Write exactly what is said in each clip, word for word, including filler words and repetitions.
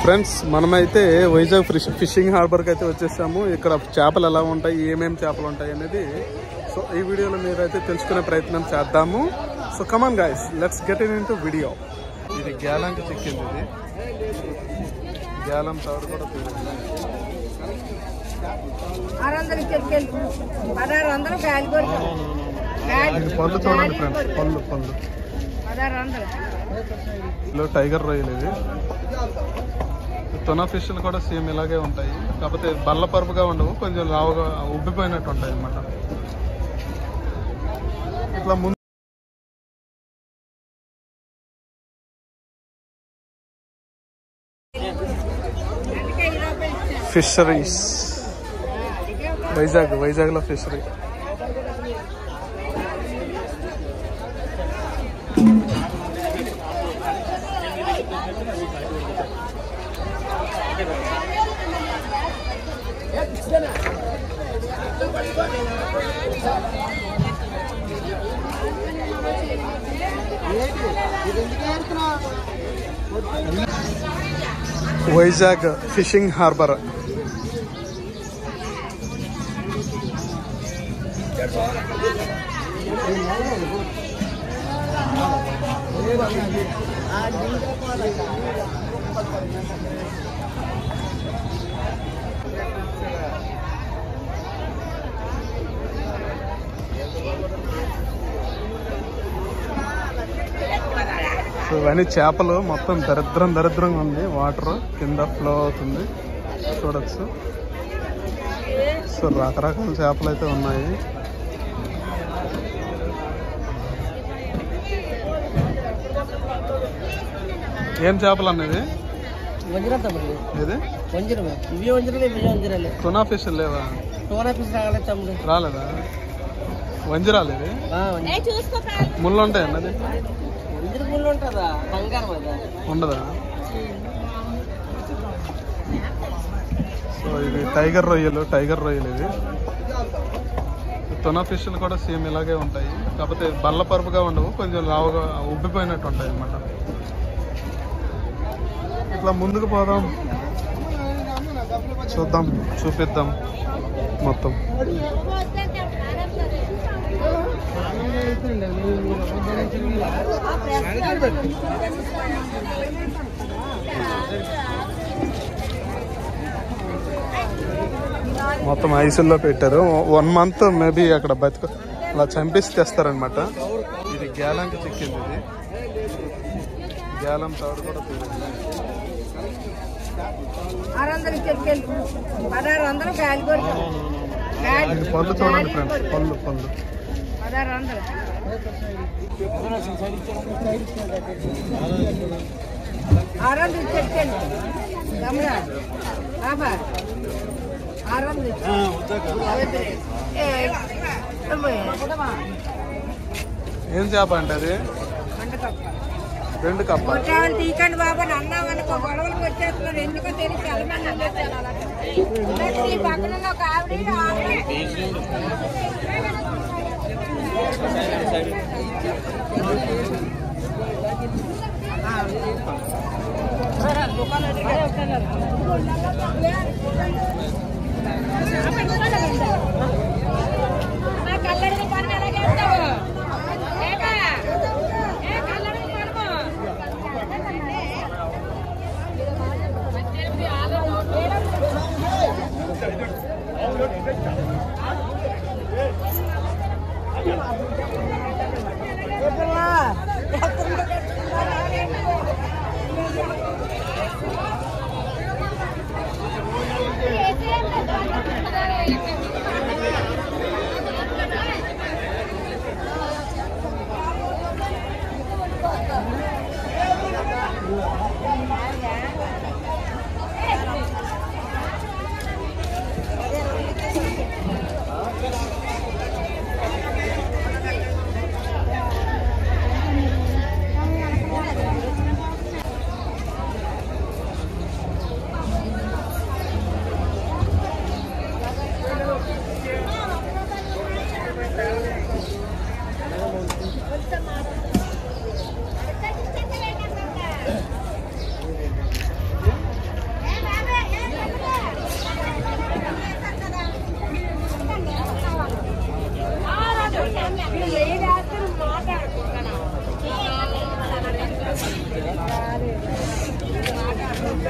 Friends మనమైతే Vizag fish fishing హార్బర్కి అయితే వచ్చేసాము. ఇక్కడ చేపలు ఎలా ఉంటాయి, ఏమేమి చేపలు ఉంటాయి అనేది సో ఈ వీడియోలో మీరైతే తెలుసుకునే ప్రయత్నం చేద్దాము. So come on guys, let's get in into video. ఇది గ్యాలంకి చిక్కింది. ఇది గ్యాలం తవరు కూడా పళ్ళు చూడండి ఫ్రెండ్స్, పళ్ళు పళ్ళు ఇలా టైగర్ రొయ్యలు. ఇది తునా ఫిష్లు కూడా సేమ్ ఇలాగే ఉంటాయి, కాకపోతే బల్ల పరుపుగా ఉండవు, కొంచెం లావుగా ఉబ్బిపోయినట్టు ఉంటాయి అన్నమాట. ఇట్లా ముందు ఫిషరీస్ వైజాగ్ వైజాగ్లో fishery. Vizag fishing harbour. So ఇవన్నీ చేపలు, మొత్తం దరిద్రం దరిద్రంగా ఉంది. వాటర్ కింద ఫ్లో అవుతుంది, చూడొచ్చు. సో రకరకాల చేపలు అయితే ఉన్నాయి. ఏం చేపలు అనేది? తునా ఫిష్ లేవా? రాలేదా? వంజరాలు. ఇది ముళ్ళు ఉంటాయి అన్నది ఉండదా? సో ఇది టైగర్ రొయ్యలు, టైగర్ రొయ్యలు. ఇది తునా ఫిష్లు కూడా సేమ్ ఇలాగే ఉంటాయి, కాకపోతే బల్ల పరుపుగా ఉండవు, కొంచెం లావుగా ఉబ్బిపోయినట్టు ఉంటాయి అన్నమాట. ఇట్లా ముందుకు పోదాం, చూద్దాం, చూపిద్దాం మొత్తం. మొత్తం ఐసుల్లో పెట్టారు. వన్ మంత్ మేబీ అక్కడ బతుకు అలా చంపేసి తెస్తారనమాట. ఇది గ్యాలంకి చిక్కింది. ఇది గ్యాలం తవరు కూడా పళ్ళు చూడండి ఫ్రెండ్స్, పళ్ళు పళ్ళు ఏం చేప అంటే అది? రెండు కప్ప. తీకండి బాబా, అన్నామనుకో గొడవలకు వచ్చేస్తున్నారు. ఎందుకో తెలిసి పక్కన ఒక ఆవిడ కల్లడి పని ఎలాగేస్తావు?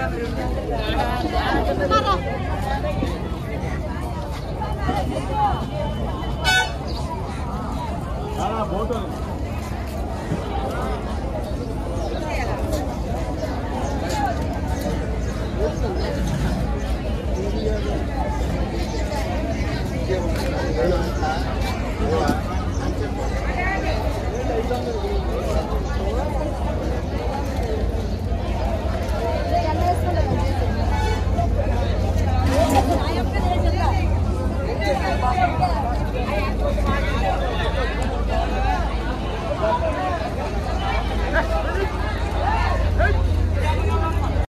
बहुत